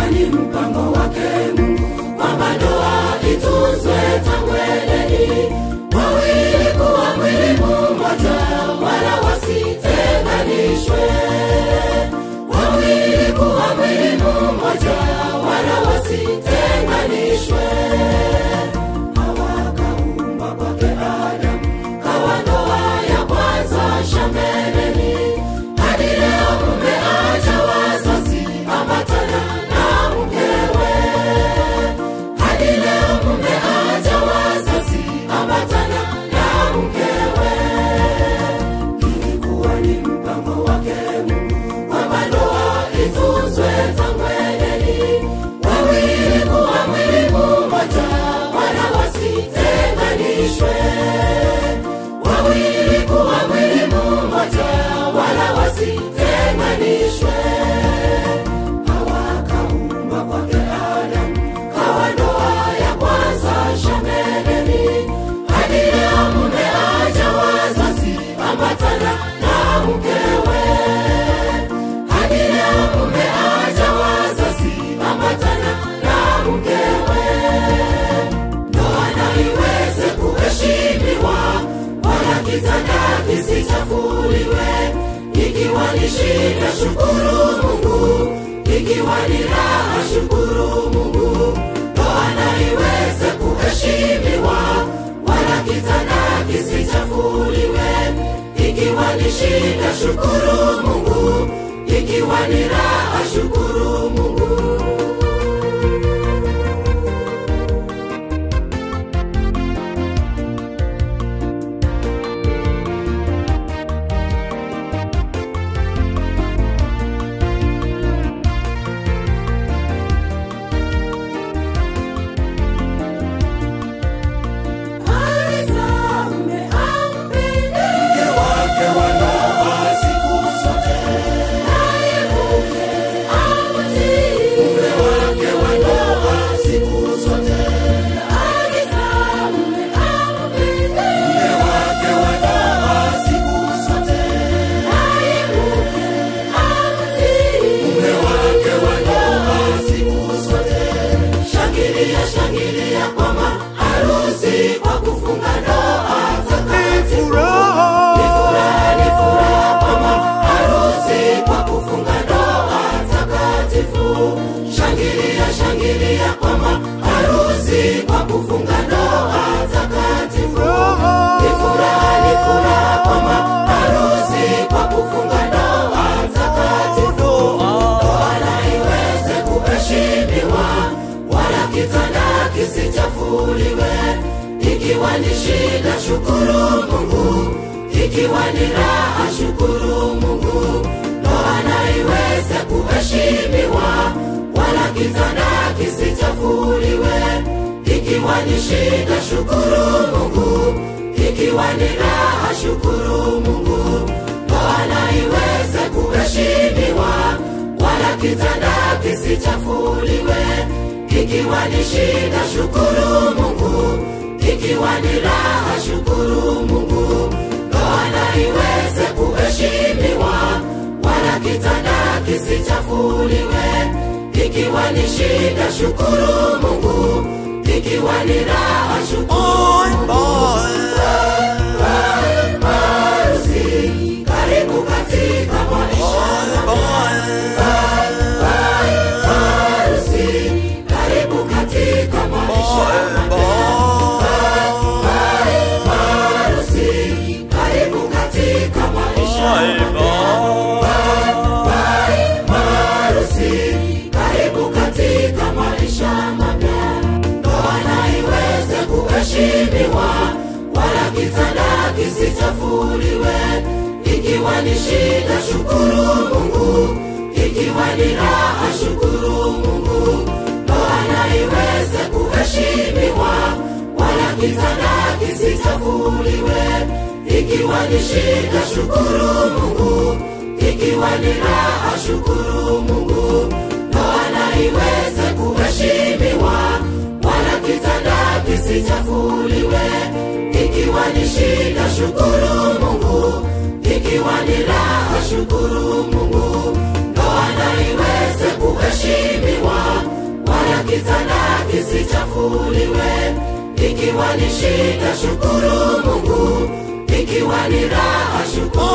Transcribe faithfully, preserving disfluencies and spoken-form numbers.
ni mpango wake Mungu kwamba ndoa itunzwe tangu eneni. Wawili kuwa mwili mmoja wala wasitenganishwe. Wawili kuwa mwili mmoja wala wasitenganishwe. Hawa kaumbwa kwake Adamu, kawa ndoa ya kwanza shambeleni. Hadi leo mume acha wazazi, ambatana na mkewe. Hadi leo mume acha wazazi, ambatana na mkewe. Ilikuwa ni mpango wake Mungu kwamba ndoa itunzwe tangu eneni. Wawili kuwa mwili mmoja wala wasitenganishwe. Wawili kuwa mwili mmoja wala wasitenganishwe. Hawa kaumbwa kwake Adamu, kawa ndoa ya kwanza shambeleni. Hadi leo mume acha wazazi, ambatana na mkewe. Hadi leo mume acha wazazi, ambatana na mkewe. Ndoa na iweze kuheshimiwa, wala kitanda kisichafuliwe. Ikiwa ni shida shukuru Mungu, ikiwa ni raha shukuru Mungu. Ndoa na iweze kuheshimiwa, wala kitanda kisichafuliwe. Ikiwa ni shida shukuru Mungu, ikiwa ni raha shukuru Mungu. Shangilia kwa maharusi kwa kufunga ndoa takatifu. Ni furaha, ni furaha kwa maharusi kwa kufunga ndoa takatifu. Shangilia, shangilia kwa maharusi kwa kufunga ndoa takatifu. Ni furaha, ni furaha kwa maharusi kwa kufunga ndoa takatifu. Ndoa na iweze kuheshimiwa, wala kitanda kisichafuliwe. Ikiwa ni shida shukuru Mungu, ikiwa ni raha shukuru Mungu. Ndoa na iweze kuheshimiwa, wala kitanda kisichafuliwe. Ikiwa ni shida shukuru Mungu, ikiwa ni raha shukuru Mungu. Ndoa na iweze kuheshimiwa, wala kitanda kisichafuliwe. Ikiwa ni shida shukuru Mungu, ikiwa ni raha shukuru Mungu. Ndoa na iweze kuheshimiwa, wala kitanda kisichafuliwe. Ikiwa ni shida shukuru Mungu, ikiwa ni raha shukuru Mungu. Maharusi, karibu katika maisha. Wala kitanda kisichafuliwe. Ikiwa ni shida shukuru Mungu, ikiwa ni raha shukuru Mungu. Ndoa na iweze kuheshimiwa, wala kitanda kisichafuliwe. Ikiwa ni shida shukuru Mungu, ikiwa ni raha shukuru Mungu. Ndoa na iweze kuheshimiwa, wala kitanda kisichafuliwe. Ikiwa ni shida shukuru Mungu, ikiwa ni raha shukuru Mungu. Ndoa na iweze kuheshimiwa, kitanda kisichafuliwe. Ikiwa ni shida shukuru Mungu, ikiwa ni raha shukuru